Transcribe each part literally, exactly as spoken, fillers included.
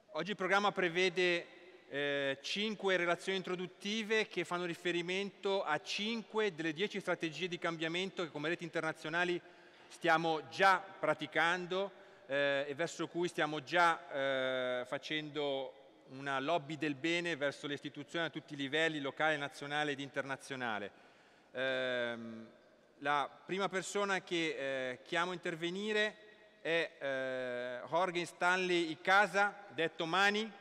Oggi il programma prevede eh, cinque relazioni introduttive che fanno riferimento a cinque delle dieci strategie di cambiamento che come reti internazionali stiamo già praticando eh, e verso cui stiamo già eh, facendo una lobby del bene verso le istituzioni a tutti i livelli, locale, nazionale ed internazionale. Eh, la prima persona che eh, chiamo a intervenire è eh, Jorge Stanley Icaza, detto Mani.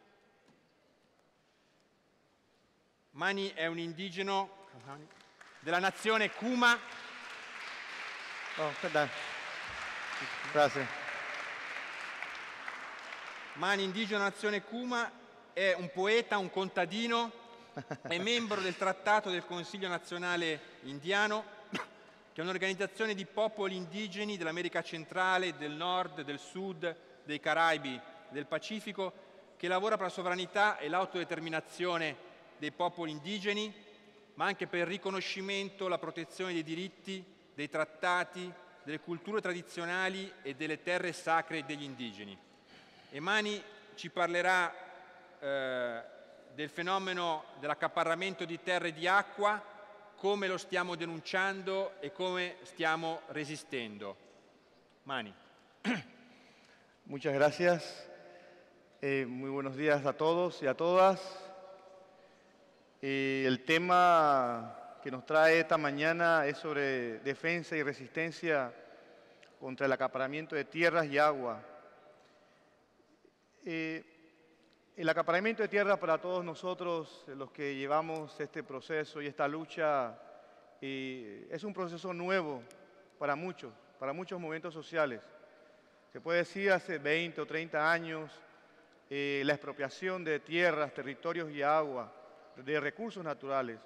Mani è un indigeno della nazione Kuma. Oh, Grazie. Mani, indigeno della nazione Kuma, è un poeta, un contadino, è membro del Trattato del Consiglio Nazionale Indiano, che è un'organizzazione di popoli indigeni dell'America centrale, del nord, del sud, dei Caraibi, del Pacifico, che lavora per la sovranità e l'autodeterminazione dei popoli indigeni, ma anche per il riconoscimento, la protezione dei diritti, dei trattati, delle culture tradizionali e delle terre sacre degli indigeni. E Mani ci parlerà eh, del fenomeno dell'accaparramento di terre e di acqua, come lo stiamo denunciando e come stiamo resistendo. Mani. Muchas gracias. Eh, muy buenos días a todos y a todas. Eh, el tema que nos trae esta mañana es sobre defensa y resistencia contra el acaparamiento de tierras y agua. Eh, el acaparamiento de tierra para todos nosotros, los que llevamos este proceso y esta lucha, eh, es un proceso nuevo para muchos, para muchos movimientos sociales. Se puede decir hace veinte o treinta años eh, la expropiación de tierras, territorios y agua, de recursos naturales.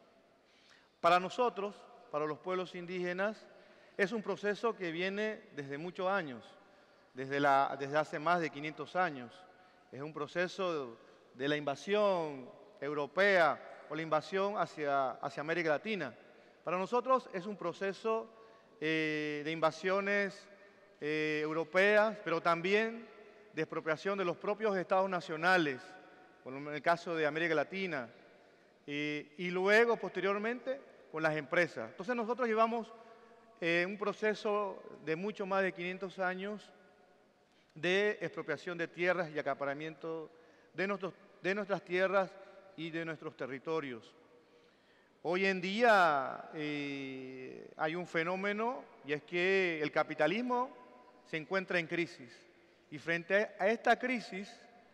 Para nosotros, para los pueblos indígenas, es un proceso que viene desde muchos años, desde, la, desde hace más de quinientos años. Es un proceso de la invasión europea o la invasión hacia, hacia América Latina. Para nosotros es un proceso eh, de invasiones eh, europeas, pero también de expropiación de los propios estados nacionales, como en el caso de América Latina, eh, y luego, posteriormente, con las empresas. Entonces nosotros llevamos eh, un proceso de mucho más de quinientos años de expropiación de tierras y acaparamiento de, nuestros, de nuestras tierras y de nuestros territorios. Hoy en día eh, hay un fenómeno y es que el capitalismo se encuentra en crisis. Y frente a esta crisis,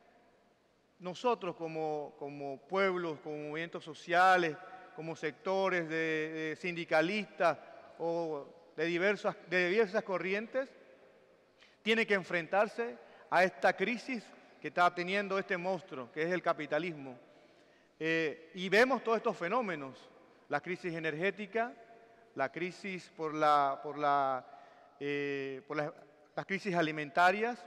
nosotros como, como pueblos, como movimientos sociales, como sectores de, de sindicalistas o de diversas, de diversas corrientes, tiene que enfrentarse a esta crisis que está teniendo este monstruo, que es el capitalismo. Eh, y vemos todos estos fenómenos, la crisis energética, la crisis por, la, por, la, eh, por la, las crisis alimentarias,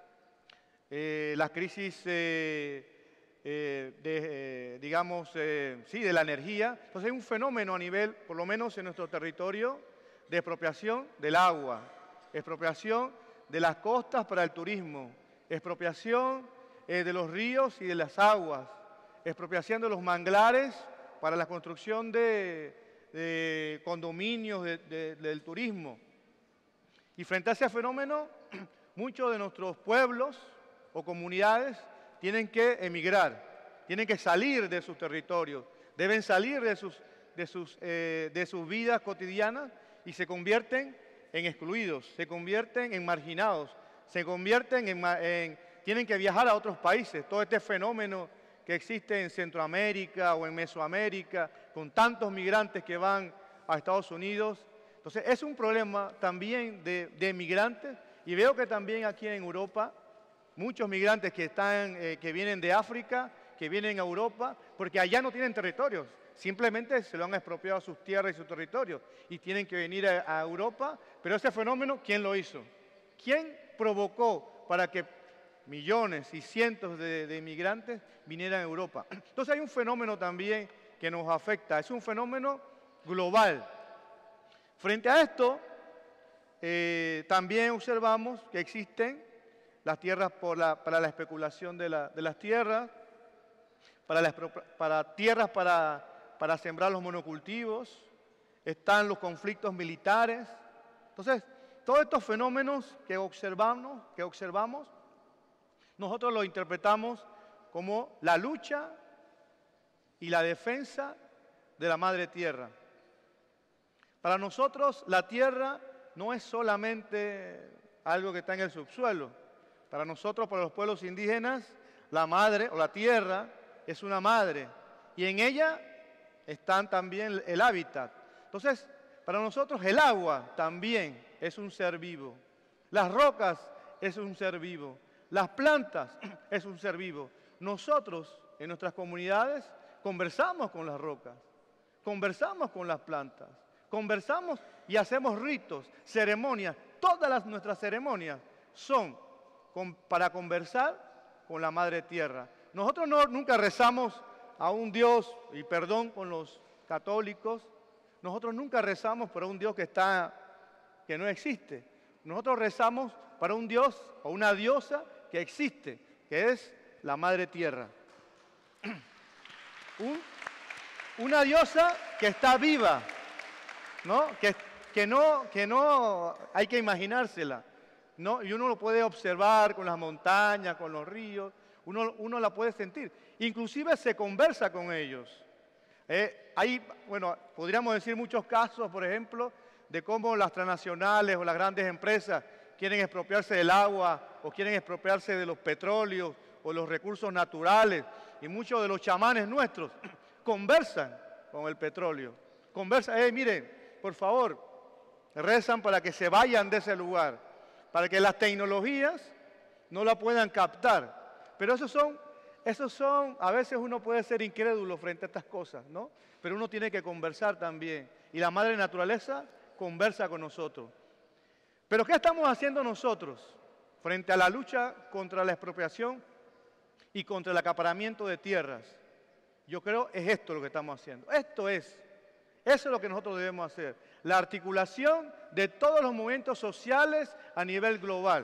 eh, la crisis, eh, eh, de, eh, digamos, eh, sí, de la energía. Entonces hay un fenómeno a nivel, por lo menos en nuestro territorio, de expropiación del agua, expropiación de las costas para el turismo, expropiación eh, de los ríos y de las aguas, expropiación de los manglares para la construcción de, de condominios de, de, del turismo. Y frente a ese fenómeno, muchos de nuestros pueblos o comunidades tienen que emigrar, tienen que salir de sus territorios, deben salir de sus, de sus, eh, de sus vidas cotidianas y se convierten en excluidos, se convierten en marginados, se convierten en, en... tienen que viajar a otros países. Todo este fenómeno que existe en Centroamérica o en Mesoamérica, con tantos migrantes que van a Estados Unidos. Entonces, es un problema también de, de migrantes, y veo que también aquí en Europa, muchos migrantes que, están, eh, que vienen de África, que vienen a Europa, porque allá no tienen territorios. Simplemente se lo han expropiado a sus tierras y sus territorios y tienen que venir a, a Europa. Pero ese fenómeno, ¿quién lo hizo? ¿Quién provocó para que millones y cientos de, de inmigrantes vinieran a Europa? Entonces hay un fenómeno también que nos afecta, es un fenómeno global. Frente a esto, eh, también observamos que existen las tierras por la, para la especulación de, la, de las tierras, para, la, para tierras para, para sembrar los monocultivos, están los conflictos militares. Entonces, todos estos fenómenos que observamos, que observamos, nosotros los interpretamos como la lucha y la defensa de la madre tierra. Para nosotros la tierra no es solamente algo que está en el subsuelo. Para nosotros, para los pueblos indígenas, la madre o la tierra es una madre y en ella están también el hábitat. Entonces, para nosotros el agua también es un ser vivo. Las rocas es un ser vivo. Las plantas es un ser vivo. Nosotros en nuestras comunidades conversamos con las rocas, conversamos con las plantas, conversamos y hacemos ritos, ceremonias. Todas las, nuestras ceremonias son con, para conversar con la Madre Tierra. Nosotros no, nunca rezamos a un Dios, y perdón con los católicos, nosotros nunca rezamos para un Dios que, está, que no existe. Nosotros rezamos para un Dios o una diosa que existe, que es la Madre Tierra. Un, una diosa que está viva, ¿no? Que, que no, que no hay que imaginársela, ¿no? Y uno lo puede observar con las montañas, con los ríos, uno, uno la puede sentir. Inclusive se conversa con ellos. Eh, hay, bueno, podríamos decir muchos casos, por ejemplo, de cómo las transnacionales o las grandes empresas quieren expropiarse del agua o quieren expropiarse de los petróleos o los recursos naturales. Y muchos de los chamanes nuestros conversan con el petróleo. Conversan, eh, miren, por favor, rezan para que se vayan de ese lugar, para que las tecnologías no la puedan captar. Pero esos son, esos son, a veces uno puede ser incrédulo frente a estas cosas, ¿no? Pero uno tiene que conversar también. Y la madre naturaleza conversa con nosotros. Pero ¿qué estamos haciendo nosotros frente a la lucha contra la expropiación y contra el acaparamiento de tierras? Yo creo es esto lo que estamos haciendo. Esto es, eso es lo que nosotros debemos hacer. La articulación de todos los movimientos sociales a nivel global.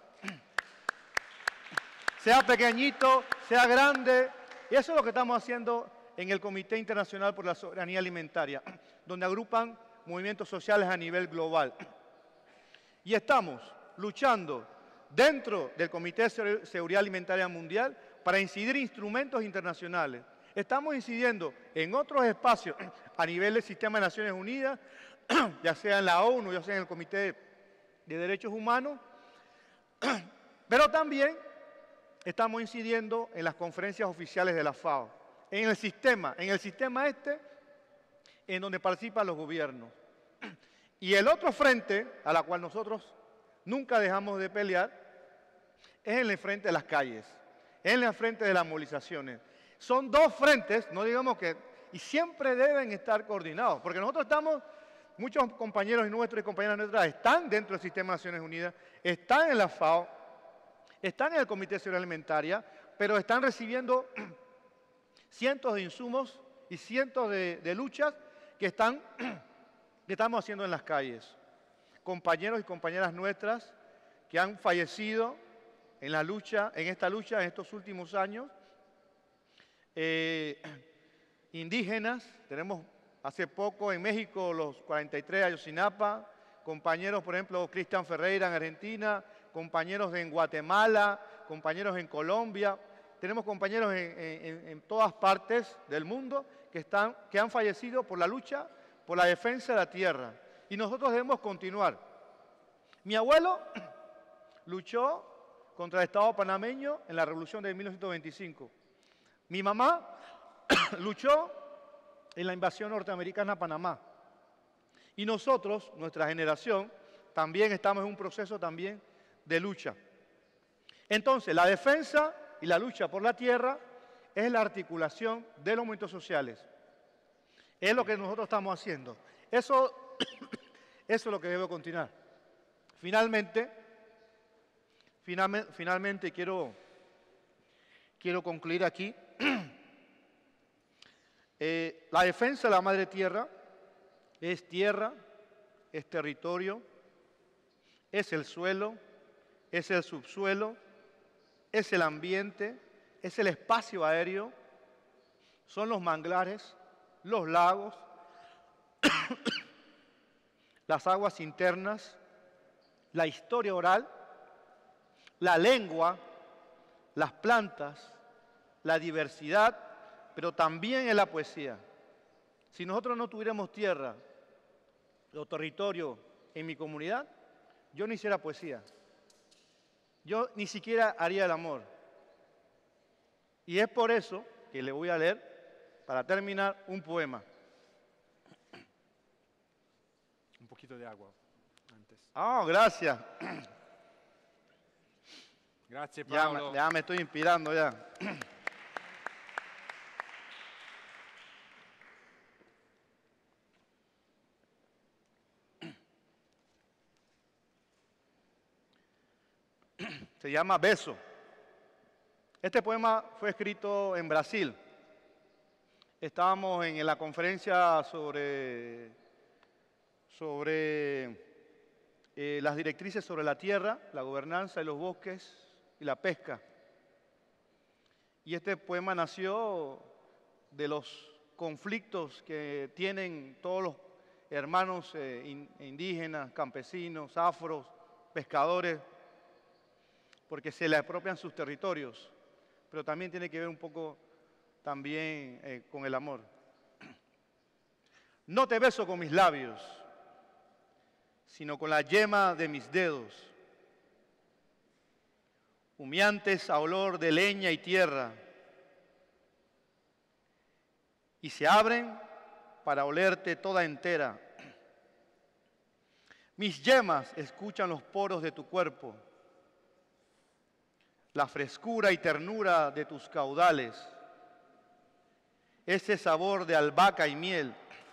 Sea pequeñito, sea grande. Y eso es lo que estamos haciendo en el Comité Internacional por la Soberanía Alimentaria, donde agrupan movimientos sociales a nivel global. Y estamos luchando dentro del Comité de Seguridad Alimentaria Mundial para incidir instrumentos internacionales. Estamos incidiendo en otros espacios a nivel del Sistema de Naciones Unidas, ya sea en la ONU, ya sea en el Comité de Derechos Humanos, pero también estamos incidiendo en las conferencias oficiales de la FAO, en el sistema, en el sistema este, en donde participan los gobiernos. Y el otro frente, a la cual nosotros nunca dejamos de pelear, es en el frente de las calles, en el frente de las movilizaciones. Son dos frentes, no digamos que, y siempre deben estar coordinados, porque nosotros estamos, muchos compañeros nuestros y compañeras nuestras están dentro del Sistema de Naciones Unidas, están en la FAO, están en el Comité de Seguridad Alimentaria, pero están recibiendo cientos de insumos y cientos de, de luchas que, están, que estamos haciendo en las calles. Compañeros y compañeras nuestras que han fallecido en la lucha, en esta lucha en estos últimos años, eh, indígenas, tenemos hace poco en México los cuarenta y tres de Ayotzinapa, compañeros, por ejemplo, Cristian Ferreira en Argentina, compañeros en Guatemala, compañeros en Colombia, tenemos compañeros en, en, en todas partes del mundo que, están, que han fallecido por la lucha, por la defensa de la tierra. Y nosotros debemos continuar. Mi abuelo luchó contra el Estado panameño en la Revolución de mil novecientos veinticinco. Mi mamá luchó en la invasión norteamericana a Panamá. Y nosotros, nuestra generación, también estamos en un proceso también de lucha. Entonces, la defensa y la lucha por la tierra es la articulación de los movimientos sociales. Es lo que nosotros estamos haciendo. Eso, eso es lo que debe continuar. Finalmente, finalmente, finalmente quiero, quiero concluir aquí. Eh, la defensa de la madre tierra es tierra, es territorio, es el suelo, es el subsuelo, es el ambiente, es el espacio aéreo, son los manglares, los lagos, las aguas internas, la historia oral, la lengua, las plantas, la diversidad, pero también en la poesía. Si nosotros no tuviéramos tierra o territorio en mi comunidad, yo no hiciera poesía. Yo ni siquiera haría el amor. Y es por eso que le voy a leer, para terminar, un poema. Un poquito de agua antes. Ah, oh, gracias. Gracias, Ya, Paolo. ya me estoy inspirando ya. Se llama Beso. Este poema fue escrito en Brasil. Estábamos en la conferencia sobre, sobre eh, las directrices sobre la tierra, la gobernanza de los bosques y la pesca. Y este poema nació de los conflictos que tienen todos los hermanos eh, in, indígenas, campesinos, afros, pescadores, porque se le apropian sus territorios, pero también tiene que ver un poco también eh, con el amor. No te beso con mis labios, sino con la yema de mis dedos, humeantes a olor de leña y tierra, y se abren para olerte toda entera. Mis yemas escuchan los poros de tu cuerpo, la frescura y ternura de tus caudales, ese sabor de albahaca y miel.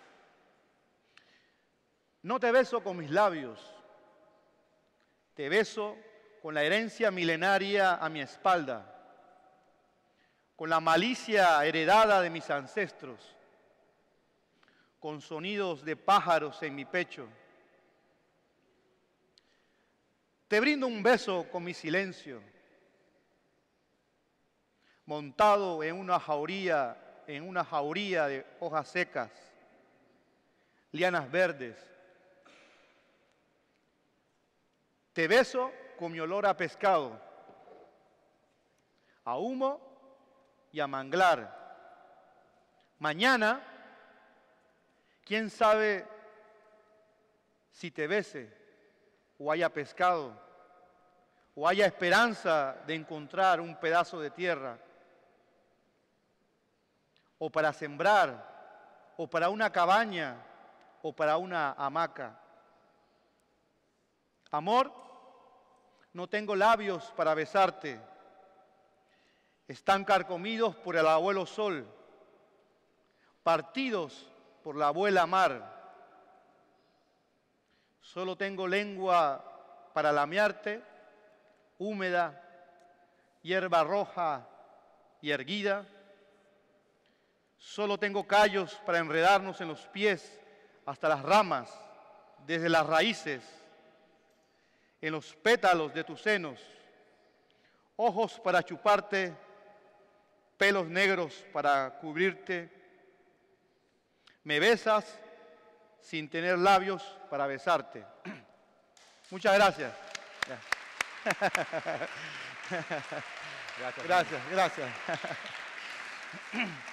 No te beso con mis labios, te beso con la herencia milenaria a mi espalda, con la malicia heredada de mis ancestros, con sonidos de pájaros en mi pecho. Te brindo un beso con mi silencio, montado en una jauría, en una jauría de hojas secas, lianas verdes. Te beso con mi olor a pescado, a humo y a manglar. Mañana, quién sabe si te bese o haya pescado o haya esperanza de encontrar un pedazo de tierra, o para sembrar, o para una cabaña, o para una hamaca. Amor, no tengo labios para besarte, están carcomidos por el abuelo sol, partidos por la abuela mar. Solo tengo lengua para lamearte, húmeda, hierba roja y erguida. Solo tengo callos para enredarnos en los pies hasta las ramas, desde las raíces, en los pétalos de tus senos, ojos para chuparte, pelos negros para cubrirte. Me besas sin tener labios para besarte. Muchas gracias. Gracias, gracias. gracias.